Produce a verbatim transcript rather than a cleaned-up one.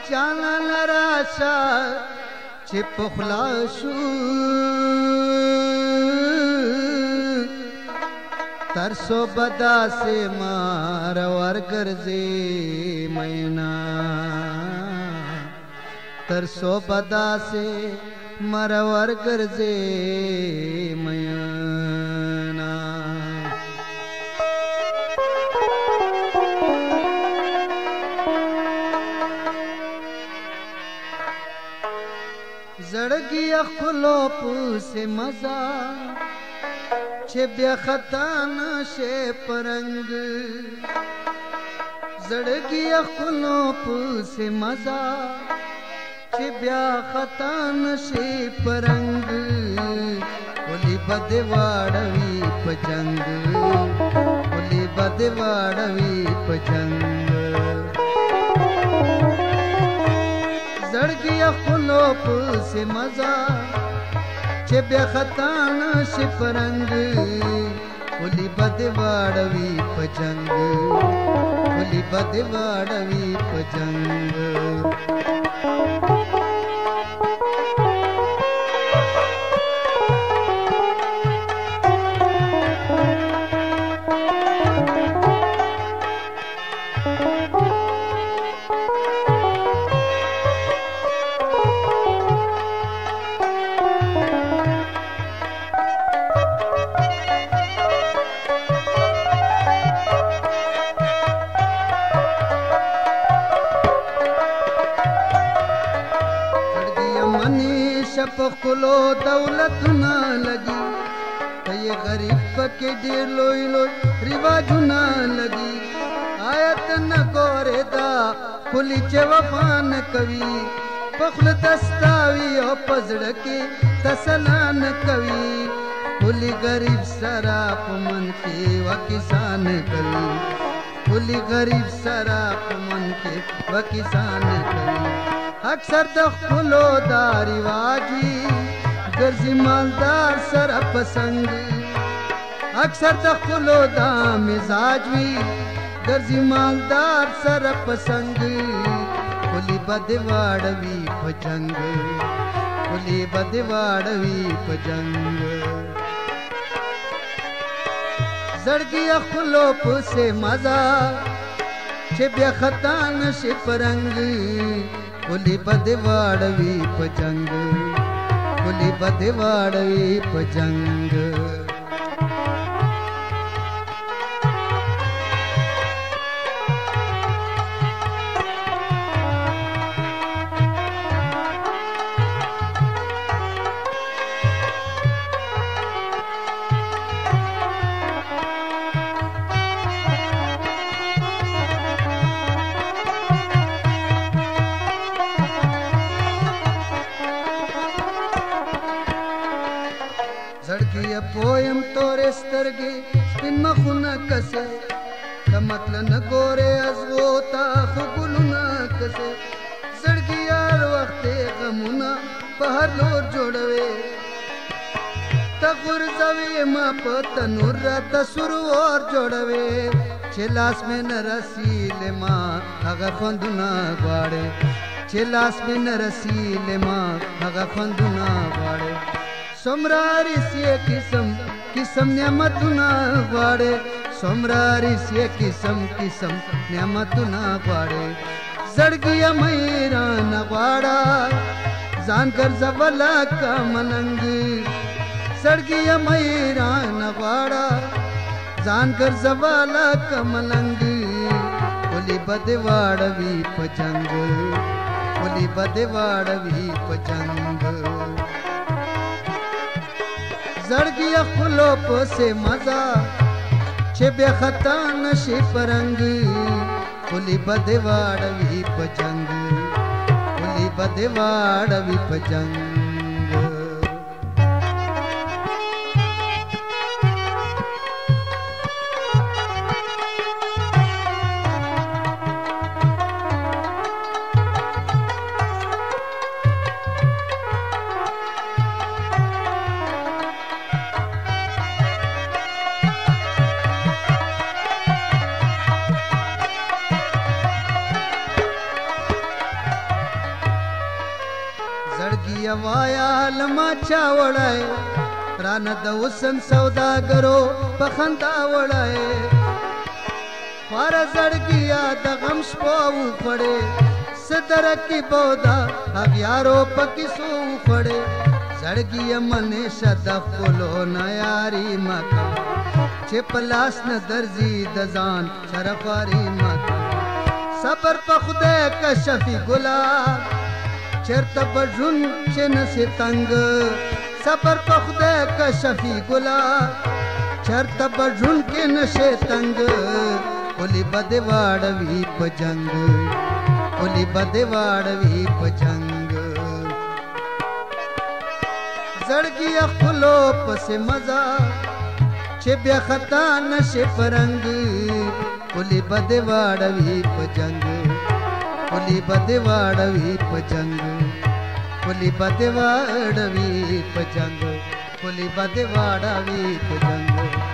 चाला लराशा چې پخلا شو ترسو بدا سے مار ورګرځي مینا ترسو بدا سے مار ورګرځي مینا زړګي خپلو پوسه مزا چې بیا خطا نشه پرنګ زړګي خپلو پوسه مزا چې بیا خطا نشه پرنګ ولي بد واړوي پجنګ ولي بد واړوي پجنګ زړګي خپلو پوسه مزا چې بیا خطا نشي پرنګ ولي بد واړوي پجنګ ولي بد واړوي پجنګ پخلو دولت نہ لگی یہ غریب پکے ډیر لوی لوی رواج نہ لگی آیت نہ گورے دا کلی چې وفا نہ کوي پخل دستاوی او پزړ کې تسلا نہ کوي کلی غریب سرا پمن کې وکسان کوي کلی غریب سرا پمن کې وکسان کوي اکثر د خپلو دا رواج وي ګرځي مالدار سره پسنګ اکثر د خپلو دا مزاج وي ګرځي مالدار سره پسنګ کلی بد واړوي پجنګ کلی بد واړوي پجنګ زړګي خپلو پسه مزا چې بیا خطا نشي پرنګ ولي بد واړوي پجنګ ولي بد واړوي پجنګ زړګي پویم تورې سترګې سپین مخونه کسه د مطلب نه ګورې ازغو تا خو ګلونه کسه زړګي هر وخت غمونه په هر لور جوړوي ته غورځوي ما په تنور راته سرور جوړوي چې لاس مې نه رسیلې ما هغه خوندونه غواړې چې لاس مې نه رسیلې ما هغه خوندونه غواړې سمراری سی قسم قسم نعمتنا غواړې سمراری سی قسم قسم نعمتنا غواړې زړګي مېران غواړه ځان ګرځه ولا کا ملنګ زړګي مېران غواړه ځان ګرځه ولا کا ملنګ ولي بد واړوي پجنګ ولي بد واړوي پجنګ زړګي خپلو پسه مزا چې بیا خطا نشي پرنګ ولي بد واړوي پجنګ ولي بد واړوي پجنګ तमाचा वड़ाए रान दउसन सौदागरो पखंदा वड़ाए फारा जड़गिया दगम स्पोऊ पड़े सदर की बौदा अग्यारो पकिसो पड़े जड़गिया मने शदफ बोलो नयारी मका चिपलास न दर्जी दजान शरफारी मका सबर पखुदे कशफी गुलाब चरत बजुन चिन से तंग सबर पखुदे कशफी गुलाब चरत बजुन के नशे तंग ओली बदेवाड़वी पजंग ओली बदेवाड़वी पजंग जड़गी अखलो पसे मजा चिब्या खता नशे परंग ओली बदेवाड़वी पजंग ओली बदेवाड़वी पजंग ओली बदेवाड़वी पजंग ओली बदेवाड़वी पजंग